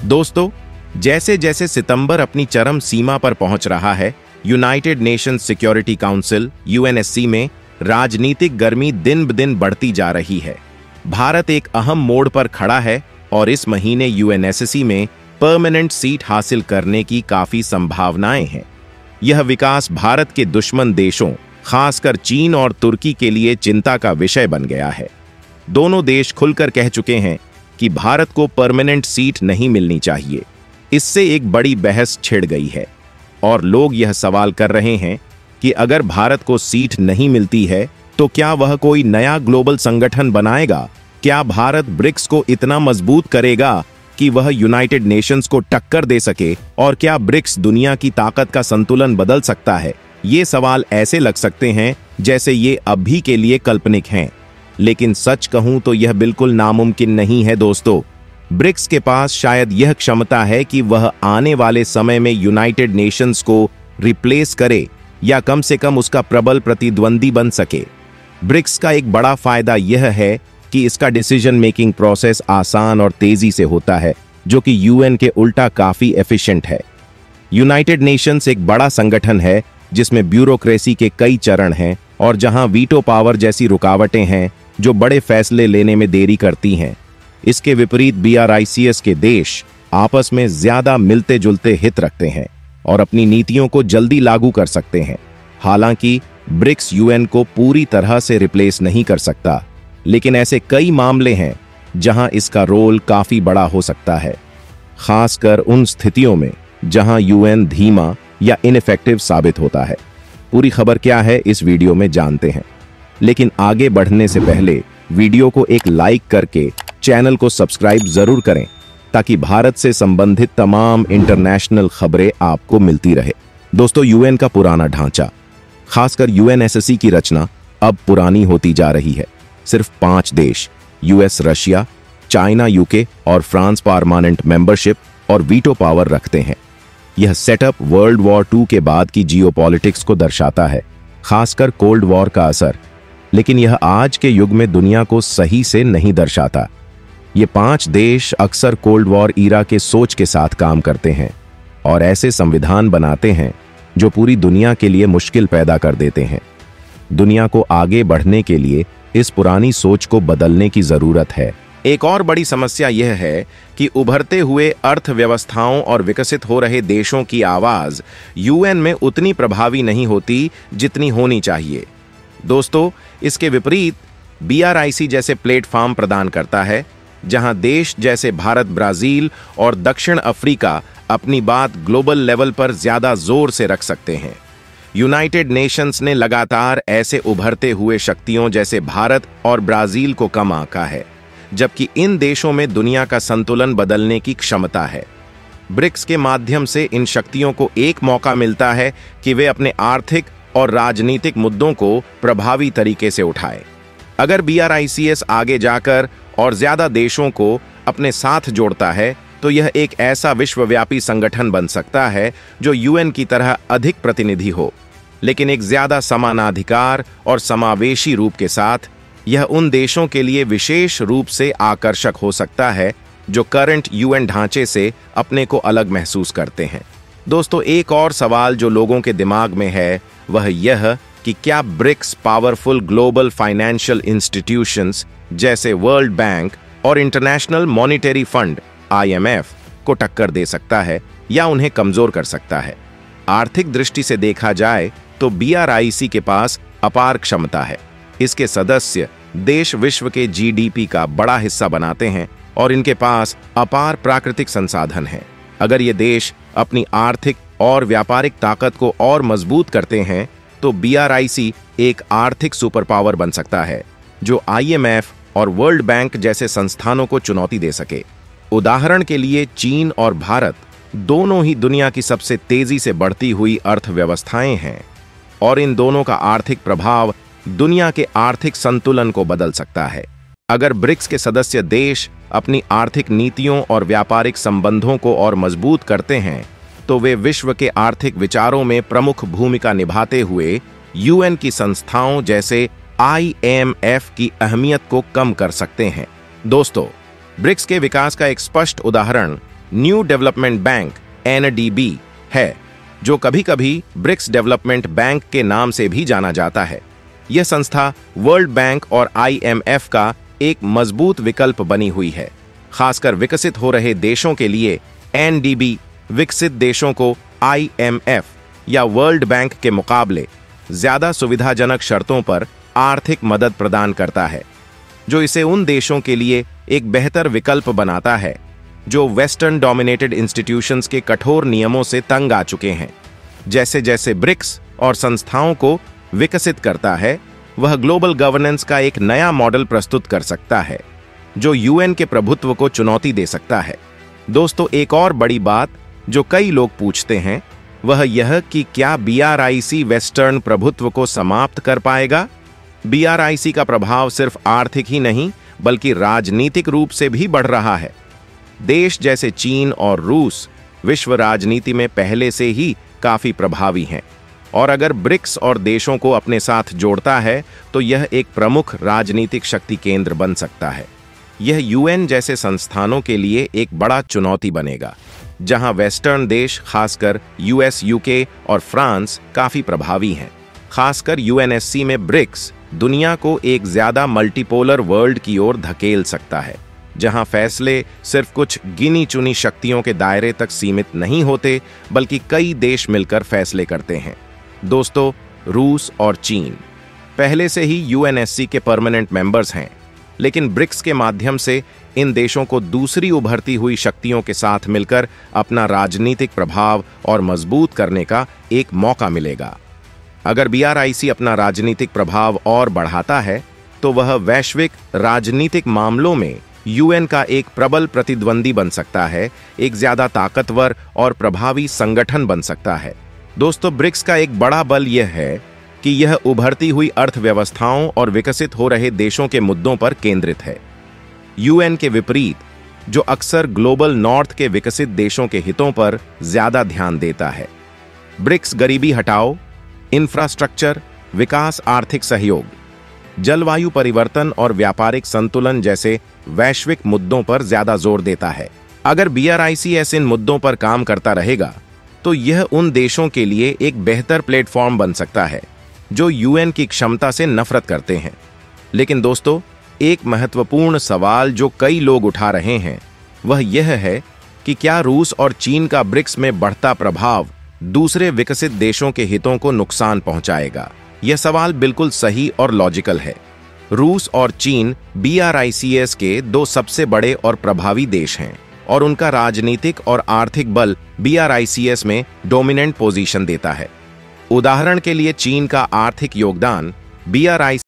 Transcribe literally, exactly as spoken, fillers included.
दोस्तों, जैसे जैसे सितंबर अपनी चरम सीमा पर पहुंच रहा है, United Nations Security Council U N S C में राजनीतिक गर्मी दिन ब दिन बढ़ती जा रही है। भारत एक अहम मोड़ पर खड़ा है और इस महीने यू एन एस सी में परमानेंट सीट हासिल करने की काफी संभावनाएं हैं। यह विकास भारत के दुश्मन देशों, खासकर चीन और तुर्की के लिए चिंता का विषय बन गया है। दोनों देश खुलकर कह चुके हैं कि भारत को परमानेंट सीट नहीं मिलनी चाहिए। इससे एक बड़ी बहस छिड़ गई है और लोग यह सवाल कर रहे हैं कि अगर भारत को सीट नहीं मिलती है तो क्या वह कोई नया ग्लोबल संगठन बनाएगा? क्या भारत ब्रिक्स को इतना मजबूत करेगा कि वह यूनाइटेड नेशंस को टक्कर दे सके? और क्या ब्रिक्स दुनिया की ताकत का संतुलन बदल सकता है? ये सवाल ऐसे लग सकते हैं जैसे ये अभी के लिए काल्पनिक हैं, लेकिन सच कहूं तो यह बिल्कुल नामुमकिन नहीं है। दोस्तों, ब्रिक्स के पास शायद यह क्षमता है कि वह आने वाले समय में यूनाइटेड नेशंस को रिप्लेस करे या कम से कम उसका प्रबल प्रतिद्वंदी बन सके। ब्रिक्स का एक बड़ा फायदा यह है कि इसका डिसीजन मेकिंग प्रोसेस आसान और तेजी से होता है, जो कि यू एन के उल्टा काफी एफिशिएंट है। यूनाइटेड नेशंस एक बड़ा संगठन है जिसमें ब्यूरोक्रेसी के कई चरण हैं और जहां वीटो पावर जैसी रुकावटें हैं जो बड़े फैसले लेने में देरी करती हैं। इसके विपरीत B R I C S के देश आपस में ज्यादा मिलते जुलते हित रखते हैं और अपनी नीतियों को जल्दी लागू कर सकते हैं। हालांकि ब्रिक्स यू एन को पूरी तरह से रिप्लेस नहीं कर सकता, लेकिन ऐसे कई मामले हैं जहां इसका रोल काफी बड़ा हो सकता है, खासकर उन स्थितियों में जहां यू एन धीमा या इनइफेक्टिव साबित होता है। पूरी खबर क्या है इस वीडियो में जानते हैं, लेकिन आगे बढ़ने से पहले वीडियो को एक लाइक करके चैनल को सब्सक्राइब जरूर करें ताकि भारत से संबंधित तमाम इंटरनेशनल खबरें आपको मिलती रहे। दोस्तों, यू एन का पुराना ढांचा, खासकर यू एन एस सी की रचना अब पुरानी होती जा रही है। सिर्फ पांच देश U S, Russia, China, U K और फ्रांस परमानेंट मेंबरशिप और वीटो पावर रखते हैं। यह सेटअप वर्ल्ड वॉर टू के बाद की जियोपॉलिटिक्स को दर्शाता है, खासकर कोल्ड वॉर का असर, लेकिन यह आज के युग में दुनिया को सही से नहीं दर्शाता। ये पांच देश अक्सर कोल्ड वॉर ईरा के सोच के साथ काम करते हैं और ऐसे संविधान बनाते हैं जो पूरी दुनिया के लिए मुश्किल पैदा कर देते हैं। दुनिया को आगे बढ़ने के लिए इस पुरानी सोच को बदलने की जरूरत है। एक और बड़ी समस्या यह है कि उभरते हुए अर्थव्यवस्थाओं और विकसित हो रहे देशों की आवाज यू एन में उतनी प्रभावी नहीं होती जितनी होनी चाहिए। दोस्तों, इसके विपरीत बी आर आई सी जैसे प्लेटफॉर्म प्रदान करता है जहां देश जैसे भारत, ब्राजील और दक्षिण अफ्रीका अपनी बात ग्लोबल लेवल पर ज्यादा जोर से रख सकते हैं। यूनाइटेड नेशंस ने लगातार ऐसे उभरते हुए शक्तियों जैसे भारत और ब्राजील को कम आंका है, जबकि इन देशों में दुनिया का संतुलन बदलने की क्षमता है। ब्रिक्स के माध्यम से इन शक्तियों को एक मौका मिलता है कि वे अपने आर्थिक और राजनीतिक मुद्दों को प्रभावी तरीके से उठाएं। अगर B R I C S आगे जाकर और ज्यादा देशों को अपने साथ जोड़ता है तो यह एक ऐसा विश्वव्यापी संगठन बन सकता है जो यू एन की तरह अधिक प्रतिनिधि हो, लेकिन एक ज्यादा समानाधिकार और समावेशी रूप के साथ। यह उन देशों के लिए विशेष रूप से आकर्षक हो सकता है जो करंट यू एन ढांचे से अपने को अलग महसूस करते हैं। दोस्तों, एक और सवाल जो लोगों के दिमाग में है वह यह कि क्या BRICS powerful global financial institutions जैसे वर्ल्ड बैंक और international monetary fund I M F को टक्कर दे सकता है या उन्हें कमजोर कर सकता है? आर्थिक दृष्टि से देखा जाए तो बी आर आई सी के पास अपार क्षमता है। इसके सदस्य देश विश्व के जी डी पी का बड़ा हिस्सा बनाते हैं और इनके पास अपार प्राकृतिक संसाधन हैं। अगर ये देश अपनी आर्थिक और व्यापारिक ताकत को और मजबूत करते हैं तो बी आर आई सी एक आर्थिक सुपर पावर बन सकता है जो आई एम एफ और वर्ल्ड बैंक जैसे संस्थानों को चुनौती दे सके। उदाहरण के लिए, चीन और भारत दोनों ही दुनिया की सबसे तेजी से बढ़ती हुई अर्थव्यवस्थाएं हैं और इन दोनों का आर्थिक प्रभाव दुनिया के आर्थिक संतुलन को बदल सकता है। अगर ब्रिक्स के सदस्य देश अपनी आर्थिक नीतियों और व्यापारिक संबंधों को और मजबूत करते हैं तो वे विश्व के आर्थिक विचारों में प्रमुख भूमिका निभाते हुए यू एन की संस्थाओं जैसे आई एम एफ की अहमियत को कम कर सकते हैं। दोस्तों, ब्रिक्स के विकास का एक स्पष्ट उदाहरण new development bank N D B है, जो कभी कभी ब्रिक्स डेवलपमेंट बैंक के नाम से भी जाना जाता है। यह संस्था वर्ल्ड बैंक और आई एम एफ का एक मजबूत विकल्प बनी हुई है। खासकर विकसित हो रहे देशों के लिए एन डी बी विकसित देशों को आई एम एफ या वर्ल्ड बैंक के मुकाबले ज्यादा सुविधाजनक शर्तों पर आर्थिक मदद प्रदान करता है, जो इसे उन देशों के लिए एक बेहतर विकल्प बनाता है जो वेस्टर्न डोमिनेटेड इंस्टीट्यूशंस के कठोर नियमों से तंग आ चुके हैं। जैसे जैसे ब्रिक्स और संस्थाओं को विकसित करता है, वह ग्लोबल गवर्नेंस का एक नया मॉडल प्रस्तुत कर सकता है जो यूएन के प्रभुत्व को चुनौती दे सकता है। दोस्तों, एक और बड़ी बात जो कई लोग पूछते हैं वह यह कि क्या B R I C western प्रभुत्व को समाप्त कर पाएगा। बी आर आई सी का प्रभाव सिर्फ आर्थिक ही नहीं बल्कि राजनीतिक रूप से भी बढ़ रहा है। देश जैसे चीन और रूस विश्व राजनीति में पहले से ही काफी प्रभावी हैं, और अगर ब्रिक्स और देशों को अपने साथ जोड़ता है तो यह एक प्रमुख राजनीतिक शक्ति केंद्र बन सकता है। यह यूएन जैसे संस्थानों के लिए एक बड़ा चुनौती बनेगा, जहां वेस्टर्न देश खासकर यूएस, यूके और फ्रांस काफी प्रभावी हैं। खासकर यू एन एस सी में ब्रिक्स दुनिया को एक ज्यादा मल्टीपोलर वर्ल्ड की ओर धकेल सकता है, जहां फैसले सिर्फ कुछ गिनी चुनी शक्तियों के दायरे तक सीमित नहीं होते बल्कि कई देश मिलकर फैसले करते हैं। दोस्तों, रूस और चीन पहले से ही यू एन एस सी के परमानेंट मेंबर्स हैं, लेकिन ब्रिक्स के माध्यम से इन देशों को दूसरी उभरती हुई शक्तियों के साथ मिलकर अपना राजनीतिक प्रभाव और मजबूत करने का एक मौका मिलेगा। अगर बी आर आई सी अपना राजनीतिक प्रभाव और बढ़ाता है तो वह वैश्विक राजनीतिक मामलों में यूएन का एक प्रबल प्रतिद्वंदी बन सकता है, एक ज्यादा ताकतवर और प्रभावी संगठन बन सकता है। दोस्तों, ब्रिक्स का एक बड़ा बल यह है कि यह उभरती हुई अर्थव्यवस्थाओं और विकसित हो रहे देशों के मुद्दों पर केंद्रित है। यूएन के विपरीत, जो अक्सर ग्लोबल नॉर्थ के विकसित देशों के हितों पर ज्यादा ध्यान देता है। ब्रिक्स गरीबी हटाओ, इंफ्रास्ट्रक्चर, विकास, आर्थिक सहयोग, जलवायु परिवर्तन और व्यापारिक संतुलन जैसे वैश्विक मुद्दों पर ज्यादा जोर देता है। अगर B R I C S इन मुद्दों पर काम करता रहेगा तो यह उन देशों के लिए एक बेहतर प्लेटफॉर्म बन सकता है जो यूएन की क्षमता से नफरत करते हैं। लेकिन दोस्तों, एक महत्वपूर्ण सवाल जो कई लोग उठा रहे हैं वह यह है कि क्या रूस और चीन का ब्रिक्स में बढ़ता प्रभाव दूसरे विकसित देशों के हितों को नुकसान पहुंचाएगा। यह सवाल बिल्कुल सही और लॉजिकल है। रूस और चीन B R I C S के दो सबसे बड़े और प्रभावी देश हैं और उनका राजनीतिक और आर्थिक बल B R I C S में डोमिनेंट पोजीशन देता है। उदाहरण के लिए, चीन का आर्थिक योगदान बी आर आई